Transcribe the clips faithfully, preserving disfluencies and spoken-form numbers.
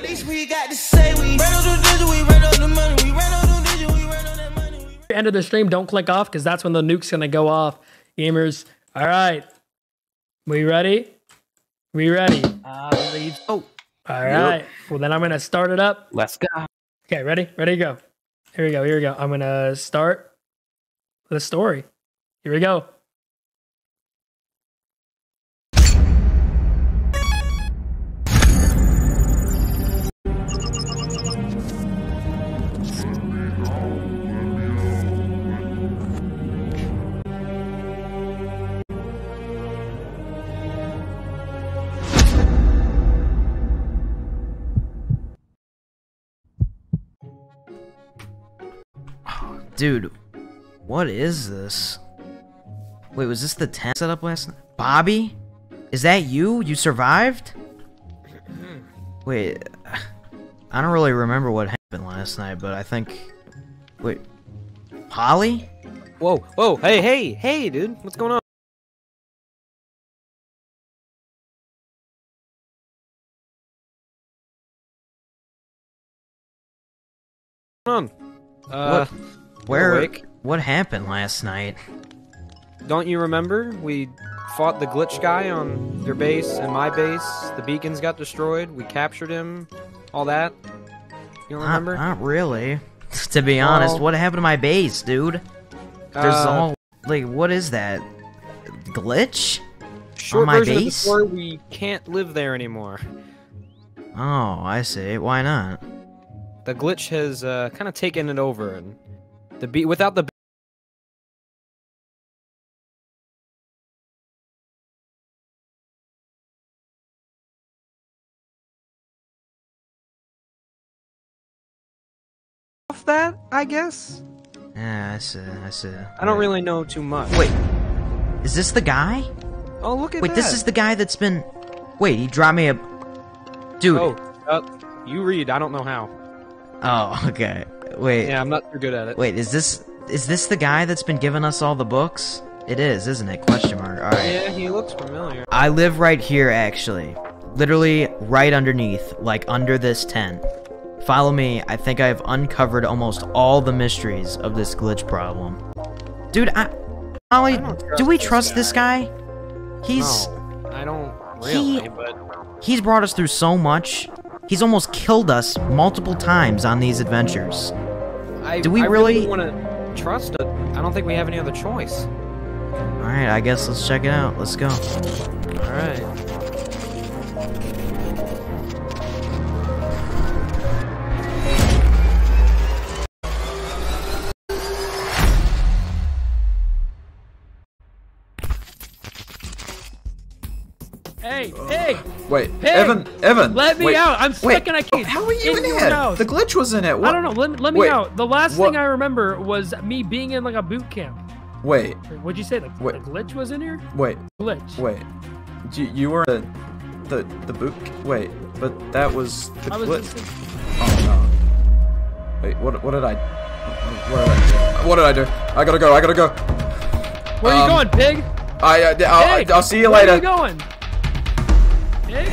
End of the stream, don't click off because that's when the nuke's gonna go off, gamers. All right, we ready? We ready? I believe so. All right. Yep. Well, then I'm gonna start it up. Let's go. Okay, ready? Ready to go. Here we go. Here we go. I'm gonna start the story. Here we go. Dude, what is this? Wait, was this the tent set up last night? Bobby? Is that you? You survived? Wait, I don't really remember what happened last night, but I think... Wait, Holly? Whoa, whoa, hey, hey, hey, dude, what's going on? What's going on? Uh... What? Where? What happened last night? Don't you remember? We fought the glitch guy on your base and my base. The beacons got destroyed. We captured him. All that. You don't remember? Not, not really. To be well, honest, what happened to my base, dude? There's uh, all like, what is that? Glitch? Short on my version base? Of the story, we can't live there anymore. Oh, I see. Why not? The glitch has uh, kind of taken it over, and the be without the off that, I guess. Yeah, I see. I see. I don't really know too much. Wait, is this the guy? Oh, look at Wait, that. this is the guy that's been. Wait, he dropped me a. Dude. Oh, uh, you read. I don't know how. Oh, okay. Wait. Yeah, I'm not too good at it. Wait, is this is this the guy that's been giving us all the books? It is, isn't it? Question mark. All right. Yeah, he looks familiar. I live right here, actually. Literally right underneath, like under this tent. Follow me. I think I've uncovered almost all the mysteries of this glitch problem. Dude, I... Holly, I do we trust this guy? He's... No, I don't really, he, but... He's brought us through so much. He's almost killed us multiple times on these adventures. I, do we I really... really want to trust it. I don't think we have any other choice. Alright, I guess let's check it out. Let's go. Alright. Hey, hey! Wait, Pig! Evan, Evan! Let me wait, out! I'm stuck wait, in a cage. How are you in, in here? House. The glitch was in it. What? I don't know. Let, let me wait, out. The last what? thing I remember was me being in like a boot camp. Wait. What'd you say? The, wait. the glitch was in here? Wait. Glitch. Wait. You, you were the, the the boot. Wait, but that was the I was glitch. just... Oh no. Wait. What? What did I? What did I do? What did I do? I gotta go. I gotta go. Where um, are you going, pig? I. Uh, I'll, pig, I'll see you where later. Where are you going? Pig?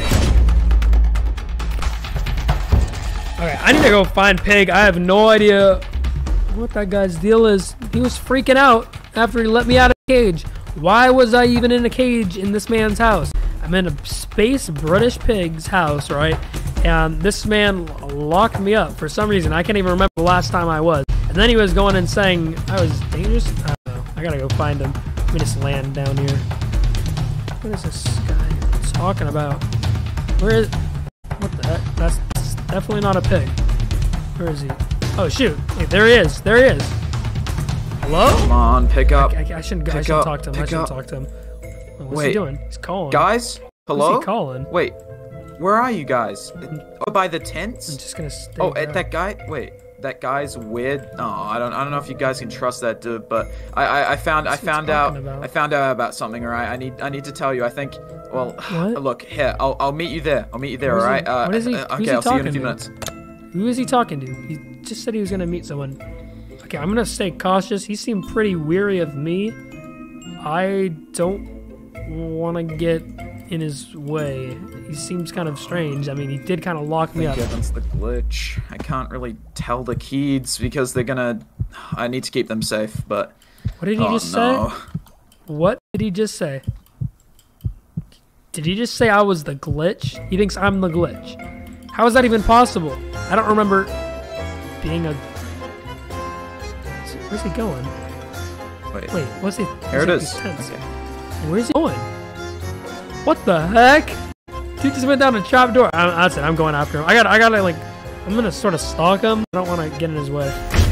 Okay, I need to go find Pig. I have no idea what that guy's deal is. He was freaking out after he let me out of the cage. Why was I even in a cage in this man's house? I'm in a space British pig's house, right? And this man locked me up for some reason. I can't even remember the last time I was. And then he was going and saying I was dangerous. I don't know. I gotta go find him. Let me just land down here. What is this guy talking about? Where is... What the heck? That's definitely not a pig. Where is he? Oh, shoot. Wait, there he is. There he is. Hello? Come on, pick up. I, I, I shouldn't, I shouldn't up, talk to him. I shouldn't up. talk to him. What's Wait. he doing? He's calling. Guys? Hello? Who's he calling? Wait. Where are you guys? Oh, by the tents? I'm just gonna stay Oh, around. at that guy? Wait. That guy's weird. Oh, I don't. I don't know if you guys can trust that dude, but I, I, I found, What's I found he out, talking about? I found out about something. All right. I need, I need to tell you. I think. Well, What? look here. I'll, I'll meet you there. I'll meet you there. Who's All he- right. Uh, what is he- uh, who's okay. he I'll see you in a talking few to? minutes. Who is he talking to? He just said he was gonna meet someone. Okay, I'm gonna stay cautious. He seemed pretty weary of me. I don't want to get in his way. He seems kind of strange. I mean, he did kind of lock me I up. think Evan's the glitch. I can't really tell the kids because they're gonna... I need to keep them safe, but... What did he oh, just no. say? What did he just say? Did he just say I was the glitch? He thinks I'm the glitch. How is that even possible? I don't remember being a... Where's he going? Wait, Wait, what's he... here it like is. these tents. Okay. Where's he going? What the heck? Dude just went down a trap door. I, that's it. I'm going after him. I got. I got to like. I'm gonna sort of stalk him. I don't want to get in his way.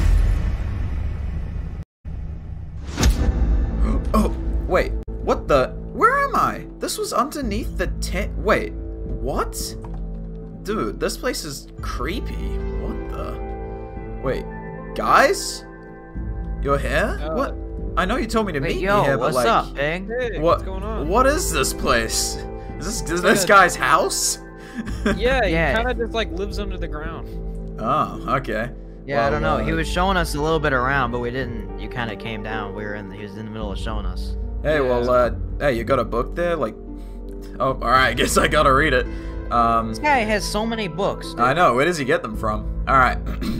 Oh, wait. What the? Where am I? This was underneath the tent. Wait, what? Dude, this place is creepy. What the? Wait, guys? You're here? Uh, what? I know you told me to Wait, meet yo, you here, what's but like, up, Pig? Hey, what? what's going on? What is this place? Is this is It's this like a- guy's house? Yeah, he Yeah. kind of just like lives under the ground. Oh, okay. Yeah, I don't know. Well, He uh, was showing us a little bit around, but we didn't. You kind of came down. We were in. The, he was in the middle of showing us. Hey, well, uh, hey, you got a book there? Like, oh, all right. I guess I gotta read it. Um, This guy has so many books. Dude. I know. Where does he get them from? All right.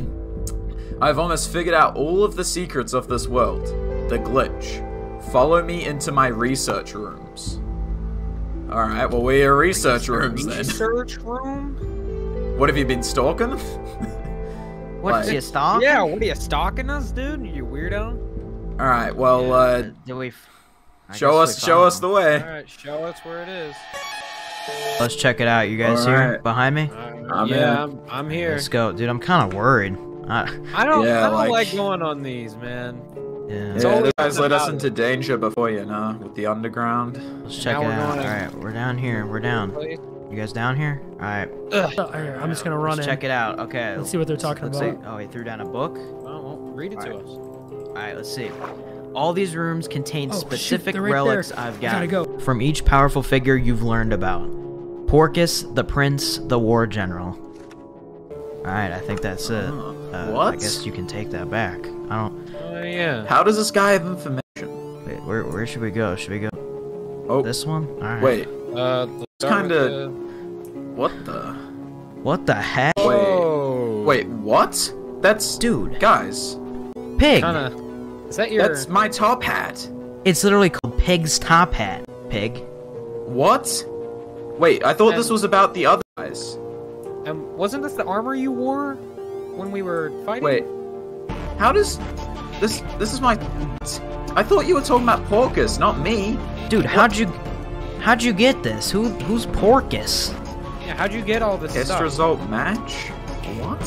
I've almost figured out all of the secrets of this world. The glitch. Follow me into my research rooms. All right. Well, we're research rooms then. Research room? What have you been stalking? What Like- is he a stalker? Yeah, what are you stalking us, dude? You weirdo. All right. Well, uh, Did we? f- I show guess us, we show found us him. the way. All right, show us where it is. Let's check it out. You guys here Alright. behind me? I'm yeah, in. I'm, I'm here. Let's go, dude. I'm kind of worried. I, I don't, Yeah, I don't like, like- going on these, man. yeah. It's Yeah, always this guy's led us about- into danger before, you know, with the underground. Let's check Now it we're out. All going- right, we're down here. We're down. You guys down here? All right. Ugh. Oh, here, I'm just gonna run Let's in. check it out. Okay. Let's see what they're talking let's about. See. Oh, he threw down a book. Oh, well, read it to us. All right, let's see. All these rooms contain Oh, shoot, specific they're right relics there. I've I got gotta go. from each powerful figure you've learned about. Porcus, the prince, the war general. All right, I think that's it. Oh, Uh, I what? guess you can take that back. I don't. Oh, yeah. How does this guy have information? Wait, where where should we go? Should we go Oh, this one? All right. wait. Uh, let's It's start with kinda- What the? What the heck, the- Whoa. Wait, what? That's... dude? Guys, Pig. Kinda. Is that your... that's my top hat. It's literally called Pig's top hat. Pig. What? Wait, I thought this And- was about the other guys. Um, wasn't this the armor you wore when we were fighting? Wait, how does... This This is my... I thought you were talking about Porcus, not me. Dude, how'd you how'd you get this? Who who's Porcus? Yeah, how'd you get all this Test stuff? result match? What?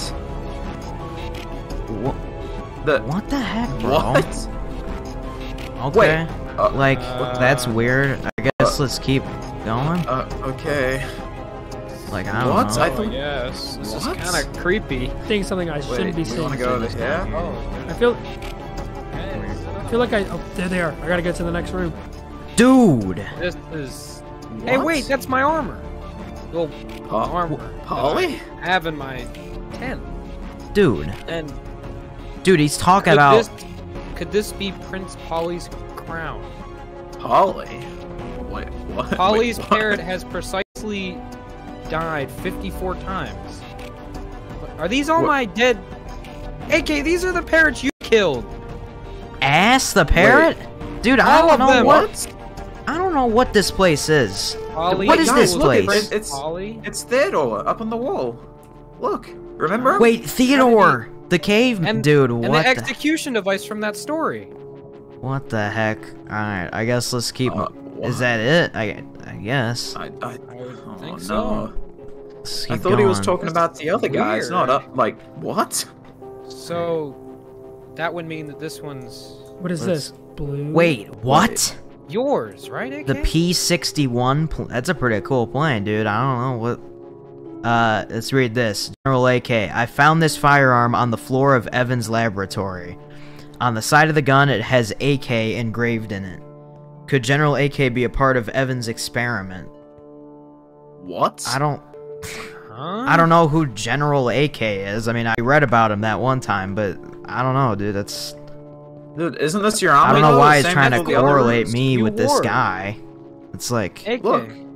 What The... what the heck, bro? What? Okay. Uh, Like Uh, that's weird. I guess let's keep going. Uh, okay. Like I don't What? know. I Oh, thought- yes. This What? is kind of creepy. I think something I shouldn't Wait, be we saying. wanna go over here? Oh, I feel. okay. I feel like I. Oh, there they are. I gotta get to the next room. Dude. This is... Hey, What? wait, that's my armor. Well, Pa- armor. Polly? I have in my tent. Dude. And Dude, he's talking could about this, could this be Prince Polly's crown? Polly? Wait, what? Polly's Wait, what? parrot has precisely died fifty-four times. Are these all What? my dead... A K, these are the parrots you killed. Ass the parrot? Dude, I All don't of know them. what I don't know what this place is. Polly, What is guys, this look, place? It's, it's, Polly? it's Theodore up on the wall. Look, remember? Wait, Theodore, the cave And, dude. and What the the, execution device from that story. what the heck? All right, I guess let's keep. Uh, is that it? I I guess. I, I, I would oh, think no. so. Let's I keep thought he was going. talking about the other guys, weird. not up. Like, what? So, that would mean that this one's What is Let's- this? Blue. Wait, what? yours, right, A K? The P sixty-one. Pl that's a pretty cool plane, dude. I don't know what. Uh, let's read this. General A K. I found this firearm on the floor of Evan's laboratory. On the side of the gun, it has A K engraved in it. Could General A K be a part of Evan's experiment? What? I don't. Huh? I don't know who General A K is. I mean, I read about him that one time, but I don't know, dude. That's. Dude, isn't this your army? I don't know though? why The he's same trying as to all the other correlate rooms? me You with this wore it. guy. It's like. A K. Look,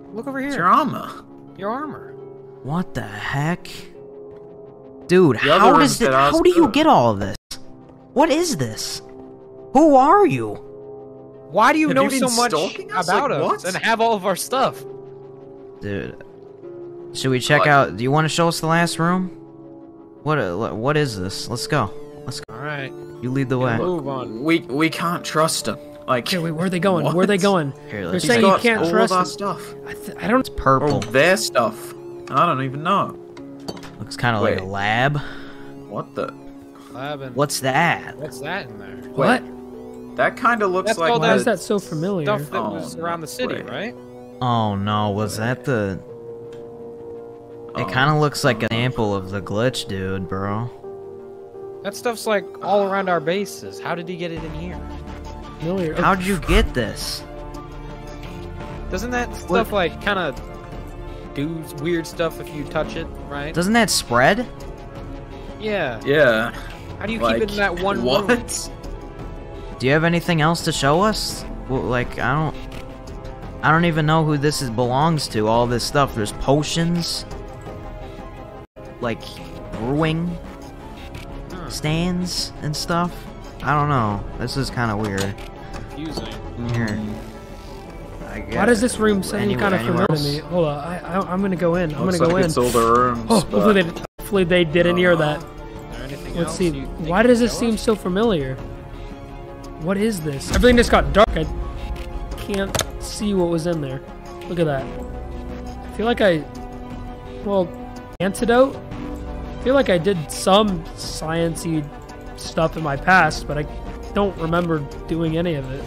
Look over here. It's your armor. Your armor. What the heck? Dude, The how other does room this, that I was how do you good. get all of this? What is this? Who are you? Why do you Have know you been so much stalking us? about Like, us what? and have all of our stuff? Dude. Should we check Uh, out, do you want to show us the last room? What uh, what is this? Let's go. Let's go. All right. You lead the way. Move on. We we can't trust him. Like, Okay, wait, where are they going? Where are they What? going? Here, They're let's saying see. you got can't all trust of our them. stuff. I, th I don't. Or Purple. their stuff. I don't even know. Looks kind of like a Wait. lab. What the? Lab and What's that? what's that in there? What? That kind of looks That's like all Why that is the- that so familiar? Stuff that Oh, was around the city, wait. right? Oh no, was that the... It Oh. kind of looks like a sample of the glitch, dude, bro. That stuff's like all around our bases. How did he get it in here? Familiar. Oh, How'd you get this? Doesn't that stuff like kind of do weird stuff if you touch it, right? Doesn't that spread? Yeah. Yeah. How do you like, keep it in that one what? room? Do you have anything else to show us? Well, like, I don't... I don't even know who this is belongs to, all this stuff. There's potions. Like, brewing Huh, stands and stuff. I don't know. This is kind of weird. confusing. Here. I Why guess- does this room seem Anywhere- kind of anywhere familiar to me? else? Hold on, I, I, I'm gonna go in. I'm Looks gonna go like in. it's all the rooms. Oh, but- hopefully they, hopefully they didn't hear that. Is there anything Let's else see. you think Why you does can this show seem us? so familiar? What is this? Everything just got dark. I can't see what was in there. Look at that. I feel like I, well, antidote. I feel like I did some sciencey stuff in my past, but I don't remember doing any of it.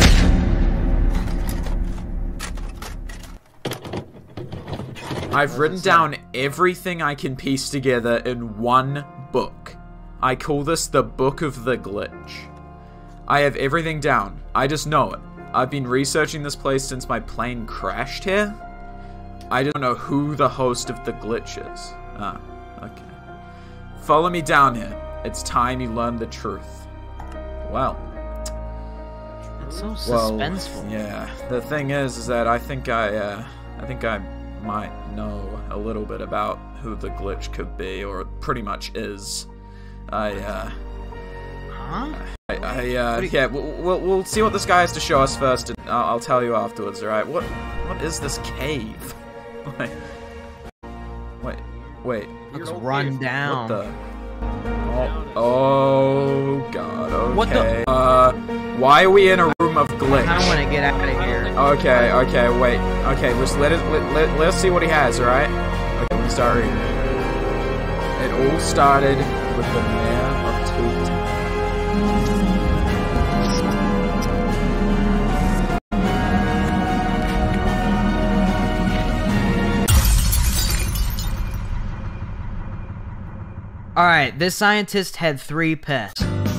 I've written down everything I can piece together in one book. I call this the Book of the Glitch. I have everything down. I just know it. I've been researching this place since my plane crashed here. I don't know who the host of the glitch is. Ah, okay. Follow me down here. It's time you learn the truth. Well, It's so well, suspenseful. yeah. The thing is, is that I think I, uh, I think I might know a little bit about who the glitch could be, or pretty much is. I, uh, Huh? I, I uh, yeah. We'll, we'll we'll see what this guy has to show us first, and I'll, I'll tell you afterwards. All right? What what is this cave? Wait, wait, wait. Looks You're run okay. down. What the? Oh, oh God. Okay. What the- Uh, why are we in a room of glitch? I want to get out of here. Okay, okay, wait. Okay, let's let it. Let, let, let's see what he has. All right. Okay, we start reading. It all started with the mayor of Toot. Alright, this scientist had three pets.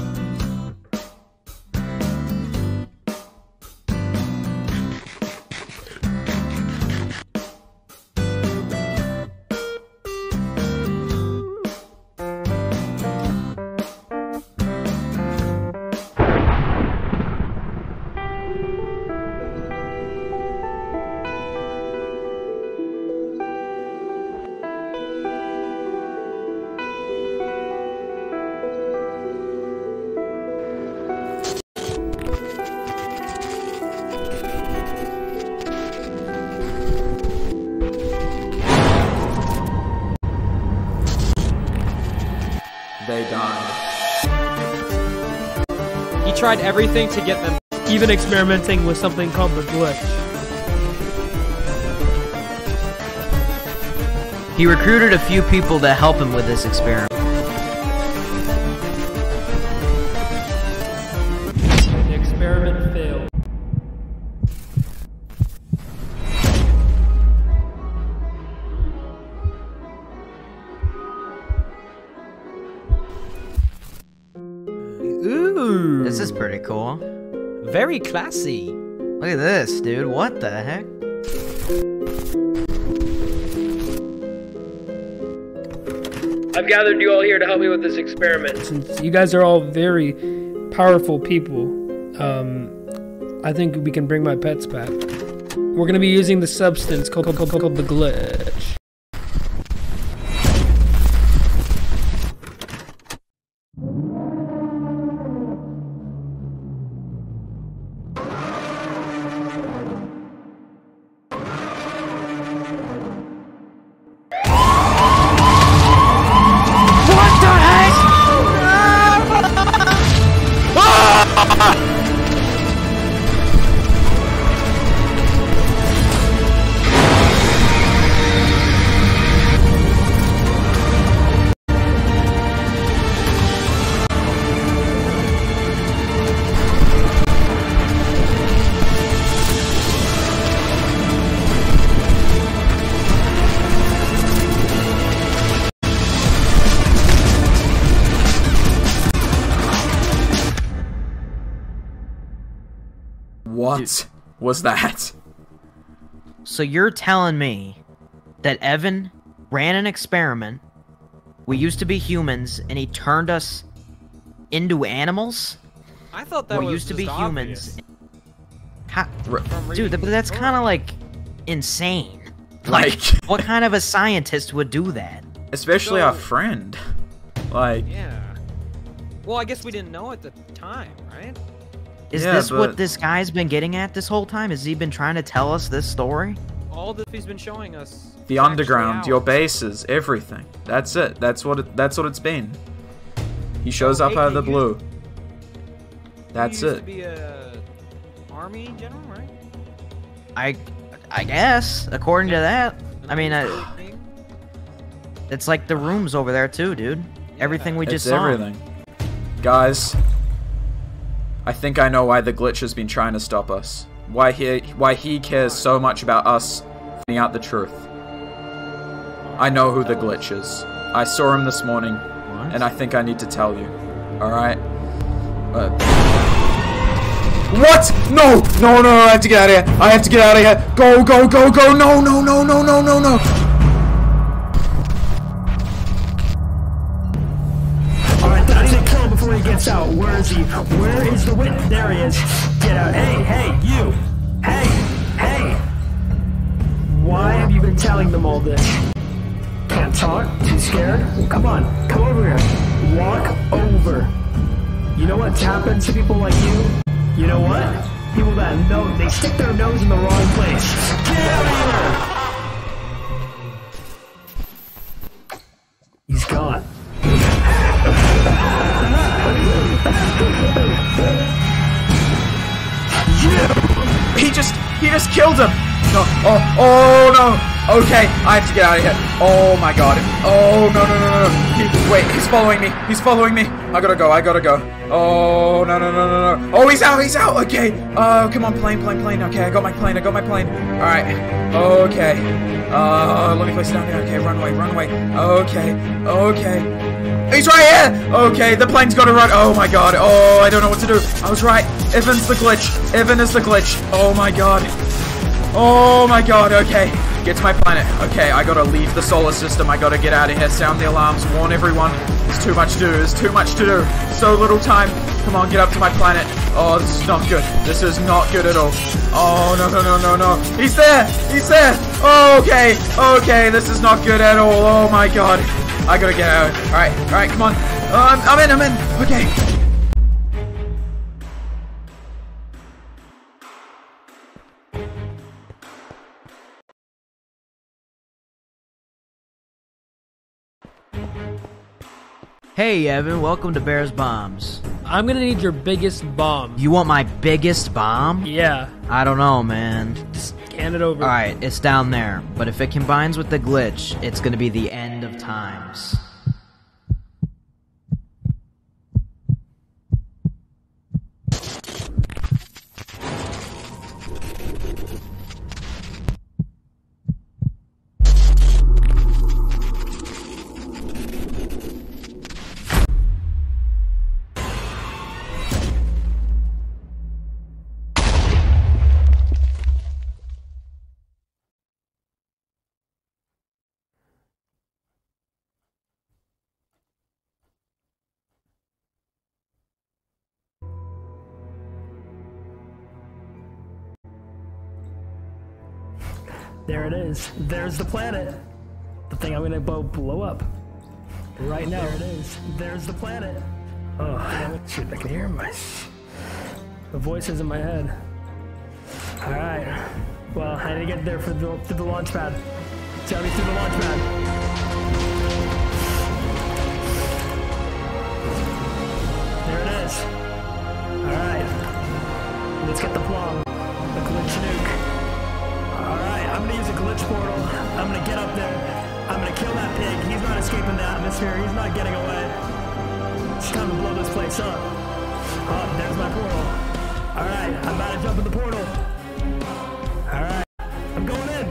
They died. He tried everything to get them. Even experimenting with something called the glitch. He recruited a few people to help him with this experiment. The experiment failed. Ooh. This is pretty cool. Very classy. Look at this, dude. What the heck? I've gathered you all here to help me with this experiment. Since you guys are all very powerful people, um, I think we can bring my pets back. we're gonna be using the substance called, called, called, called the glitch. What Dude. was that? So you're telling me that Evan ran an experiment, we used to be humans, and he turned us into animals? I thought that we was used to be obvious. humans. How, dude, but that's kind of like insane. Like, Like, what kind of a scientist would do that? especially So- our friend. Like, Yeah. Well, I guess we didn't know at the time, right? Is Yeah, this but- what this guy's been getting at this whole time? Has he been trying to tell us this story? All that he's been showing us. the is underground, actually your ours. bases, everything. That's it. That's what it, that's what it's been. He shows So, up out of the A K, you- blue. You That's used it. To be a army general, right? I, I guess, according to that. I mean, I, it's like the rooms over there too, dude. Everything we just It's saw. everything. Guys, I think I know why the glitch has been trying to stop us. Why he why he cares so much about us finding out the truth. I know who the glitch is. I saw him this morning, What? and I think I need to tell you. Alright? Uh, what? No! No, no, no, I have to get out of here. I have to get out of here. Go, go, go, go. No, no, no, no, no, no, no. Alright, I need to kill him before he gets out. Where is he? Where is the witness? There he is. Get out. Hey, hey, you. Hey, hey. Why have you been telling them all this? Can't talk? Too scared? Well, come on. Come over here. Walk over. You know what's happened to people like you? You know what? People that know, they stick their nose in the wrong place. Get out of here! He's gone. He just, he just killed him. No, oh, oh no. Okay, I have to get out of here. Oh my god. Oh no, no, no, no, no. He, wait, he's following me. He's following me. I gotta go. I gotta go. Oh no, no, no, no, no. Oh, he's out. He's out. Okay. Oh, come on, plane, plane, plane. Okay, I got my plane. I got my plane. All right. Okay. Uh, let me place it down here. Okay, run away, run away. Okay. Okay. He's right here! Okay, the plane's gotta run. Oh my god. Oh, I don't know what to do. I was right. Evan's the glitch. Evan is the glitch. Oh my god. Oh my god. Okay. Get to my planet. Okay, I gotta leave the solar system. I gotta get out of here. Sound the alarms. Warn everyone. There's too much to do. There's too much to do. So little time. Come on, get up to my planet. Oh, this is not good. This is not good at all. Oh, no, no, no, no, no. He's there. He's there. Oh, okay. Okay, this is not good at all. Oh my god. I gotta get out. Alright, alright, come on. Uh, I'm, I'm in, I'm in. Okay. Hey, Evan, welcome to Bear's Bombs. I'm gonna need your biggest bomb. You want my biggest bomb? Yeah, I don't know, man. just hand it over. Alright, it's down there. But if it combines with the glitch, it's gonna be the end of times. There it is. There's the planet. The thing I'm gonna blow, blow up. Right now. There it is. There's the planet. Oh, shoot, I can hear my... The voices in my head. Alright. Well, I need to get there for the, through the launch pad. Tell me through the launch pad. There it is. Alright. Let's get the plum. The glitch nuke. Alright, I'm gonna use a glitch portal. I'm gonna get up there. I'm gonna kill that pig. He's not escaping the atmosphere. He's not getting away. It's time to blow this place up. Oh, there's my portal. Alright, I'm about to jump in the portal. Alright, I'm going in.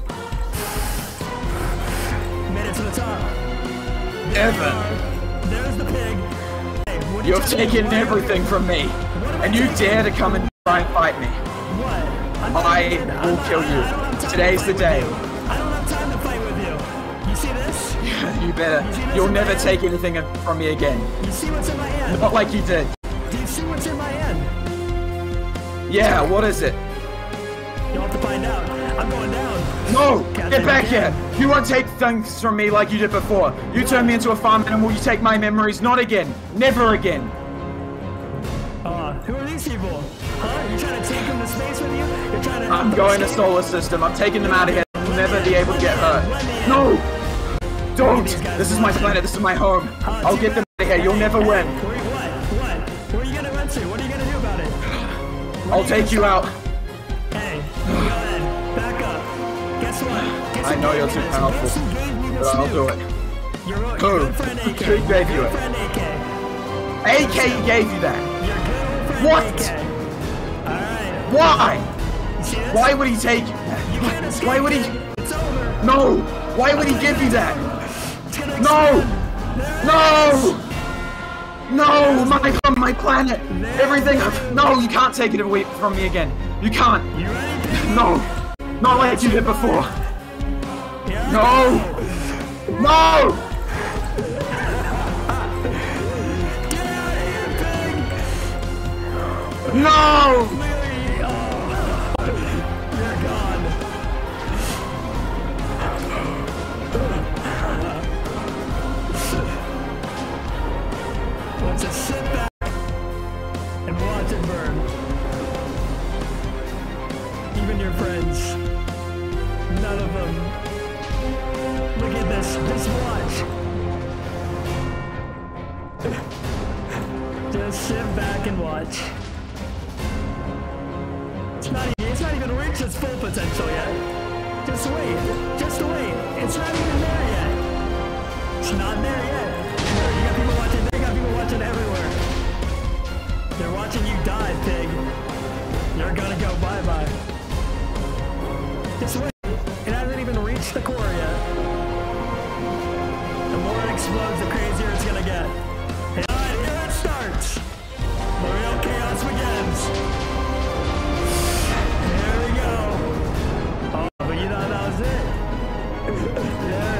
Made it to the top. Evan, There's the pig. Hey, what you've taken everything from me, and you dare to come and try and fight me. What? I'm not- I I'm will not- kill I- I don't have time you. to Today's fight the with day. you. I don't have time to fight with you. You see this? You better. You see this You'll in my never hand? take anything from me again. You see what's in my hand? Not like you did. Do you see what's in my hand? Yeah, what is it? You'll have to find out. I'm going down. No! Can't Get take back it here! down. You won't take things from me like you did before. You turn me into a farm animal, you take my memories. Not again. Never again. Uh, who are these people? Huh? You trying to take them to space with you? You're trying to... I'm going to solar system. I'm taking them out of here. They'll never be able to get hurt. No! Don't! This is my planet. This is my home. I'll get them out of here. You'll never win. Where, what? What? Where are you gonna run to? What are you gonna do about it? I'll take you out. Hey, go ahead. Back up. Guess what? Guess I who know gave you're me too this? powerful, Guess who gave me this but I'll nuke? do it. Your, your Who? good friend A K. Who gave you Your it? good friend A K. A K gave you that. Your good old friend What? A K. Alright. Why? You see this? Why would he take? You can't escape Why would he? it. It's over. No! Why would he give you that? It's gonna No! There it No! is. No! My home, my planet! Everything! No! You can't take it away from me again. You can't. You ready, piggy? No! Not like you did before. Here I No! go. No! Get out of here, pig! No! Larry, oh, you're gone. Let's just sit back and watch it burn. Even your friends, none of them. Look at this. Just watch. Just sit back and watch. It's not, e- it's not even reached its full potential yet. Just wait. Just wait. It's not even there yet. It's not there yet. There, you got people watching. They got people watching everywhere. They're watching you die, pig. You're gonna go bye-bye. Just wait. It hasn't even reached the core yet. The more it explodes, the crazier it's gonna get. And alright, here it starts. The real chaos begins. Here we go. Oh, but you thought that was it. Yeah.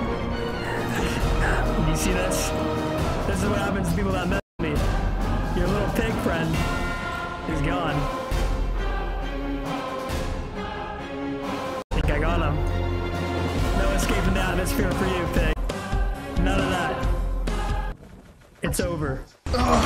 You see this? This is what happens to people that mess with me. Your little pig friend is gone. I think I got him. No escaping the atmosphere for you, pig. None of that. It's over. No!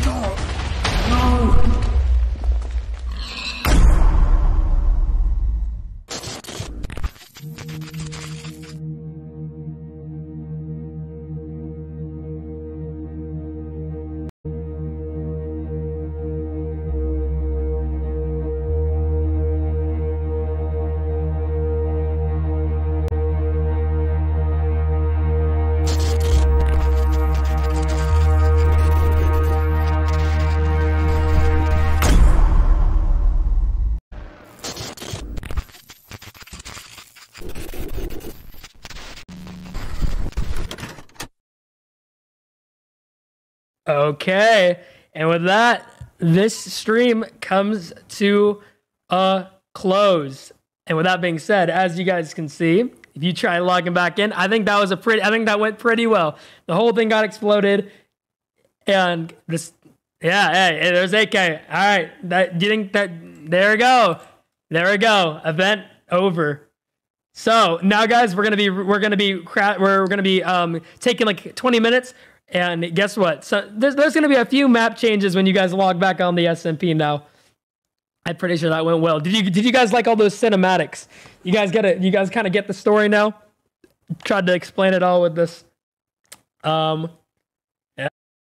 Okay, and with that, this stream comes to a close. And with that being said, as you guys can see, if you try logging back in, I think that was a pretty, I think that went pretty well. The whole thing got exploded, and this, yeah, hey, hey, there's A K. All right, that, do you think that, there we go. There we go. Event over. So now, guys, we're gonna be we're gonna be cra- we're gonna be um taking like twenty minutes, and guess what? So there's there's gonna be a few map changes when you guys log back on the S M P now. I'm pretty sure that went well. Did you did you guys like all those cinematics? You guys get it. You guys kind of get the story now. Tried to explain it all with this. Um. Yeah.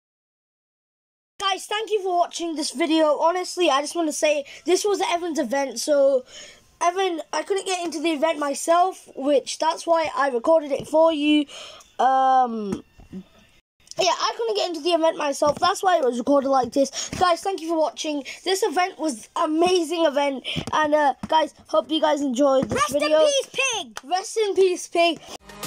Guys, thank you for watching this video. Honestly, I just want to say this was Evan's event, so. Evan, I couldn't get into the event myself, which that's why I recorded it for you. Um, yeah, I couldn't get into the event myself. That's why it was recorded like this. Guys, thank you for watching. This event was an amazing event. And, uh, guys, hope you guys enjoyed this Rest video. in peace, pig! Rest in peace, pig.